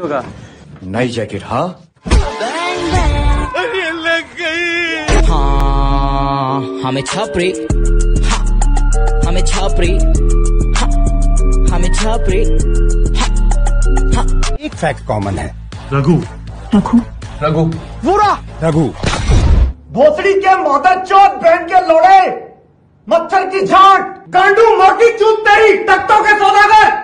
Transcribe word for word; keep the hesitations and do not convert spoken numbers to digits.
होगा नई जैकेट। हाँ लग गई। हाँ हमें छापरी, हाँ हमें छापरी, हाँ हमें छापरी, हाँ हाँ। एक फैक्ट कॉमन है, रघु रघु रघु पूरा रघु। भोसड़ी के मदर चौथ बहन के लोड़े, मच्छर की झांट, गांडू मोटी चूत तेरी, टट्टों के सौदागर।